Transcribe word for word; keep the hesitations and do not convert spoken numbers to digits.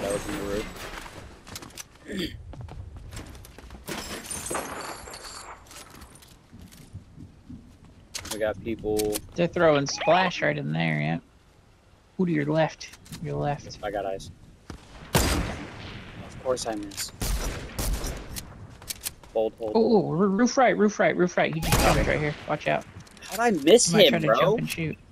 that was in the roof. We got people. They're throwing splash right in there, yeah. Who to your left? Your left. I got eyes. Of course I missed. Hold, hold. Oh, roof right, roof right, roof right. He just jumped right here. Watch out. How'd I miss He might him, try to bro? jump and shoot.